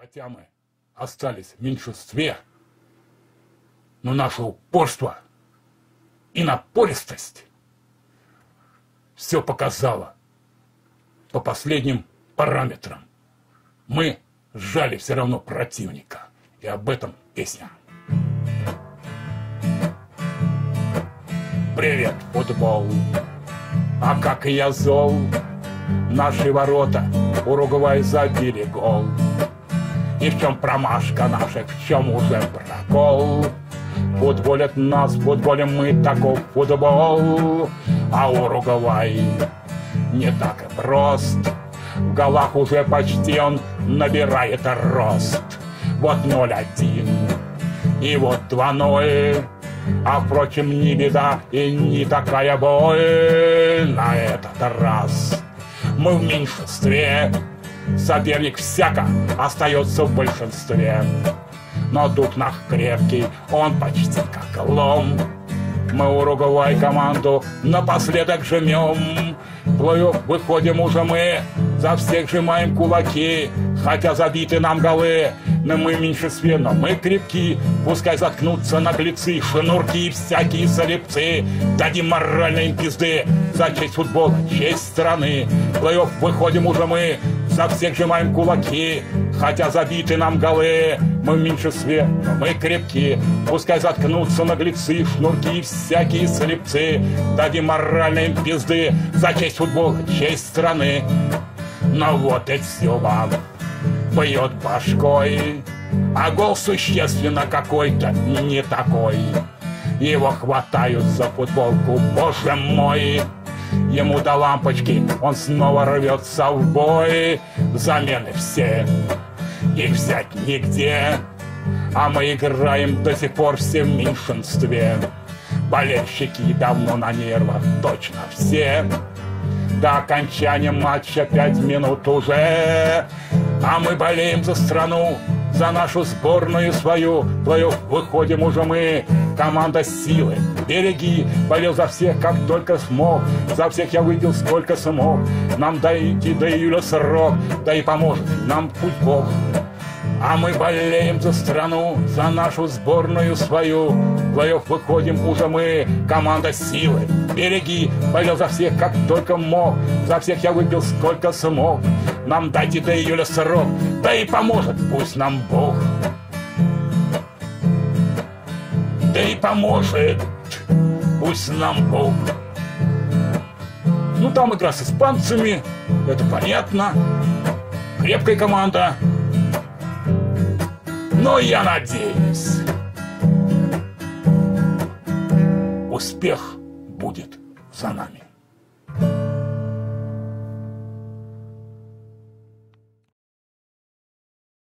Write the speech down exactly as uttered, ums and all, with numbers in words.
Хотя мы остались в меньшинстве, но наше упорство и напористость все показало по последним параметрам. Мы сжали все равно противника, и об этом песня. Привет, футбол, а как я зол, наши ворота Уругвай забили гол. И в чем промашка наша, в чем уже прокол? Футболят нас, футболим мы, таков футбол. А Уругвай не так и прост. В голах уже почти он набирает рост. Вот ноль один и вот два ноль. А впрочем, не беда и не такая боль. На этот раз мы в меньшинстве, соперник всяко остается в большинстве. Но дух наш крепкий, он почти как лом. Мы Уругвай команду напоследок жмем. В плей-офф выходим уже мы, за всех сжимаем кулаки. Хотя забиты нам голы, но мы в меньшинстве, но мы крепки. Пускай заткнутся наглецы, шнурки и всякие солепцы. Дадим моральной им пизды за честь футбола, честь страны. В плей-офф выходим уже мы, за всех сжимаем кулаки. Хотя забиты нам голы, мы в меньшинстве, но мы крепки. Пускай заткнутся наглецы, шнурки и всякие слепцы. Дадим моральной им пизды за честь футбола, честь страны. Но вот и все вам бьет башкой, а гол существенно какой-то не такой. Его хватают за футболку, боже мой. Ему до лампочки, он снова рвется в бой. Замены все, их взять нигде, а мы играем до сих пор все в меньшинстве. Болельщики давно на нервах, точно все. До окончания матча пять минут уже, а мы болеем за страну, за нашу сборную свою. В плей-офф выходим уже мы, команда силы. Береги, болел за всех, как только смог. За всех я выпил, сколько смог. Нам дойти до июля срок, да и поможет нам путь Бог. А мы болеем за страну, за нашу сборную свою. В плей-офф выходим уже мы, команда силы. Береги, болел за всех, как только мог. За всех я выпил, сколько смог. Нам дайте до июля срок, да и поможет пусть нам Бог. Да и поможет пусть нам Бог. Ну там игра с испанцами, это понятно. Крепкая команда. Но я надеюсь, успех будет за нами.